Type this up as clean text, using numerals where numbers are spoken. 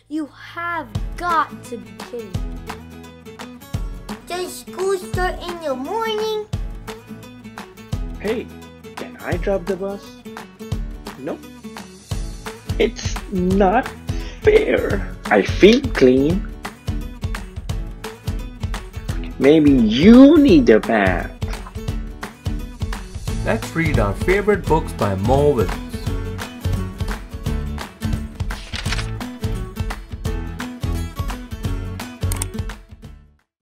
You have got to be kidding. Does school start in the morning? Hey, can I drop the bus? Nope. It's not fair. I feel clean. Maybe you need a bath. Let's read our favorite books by Willems.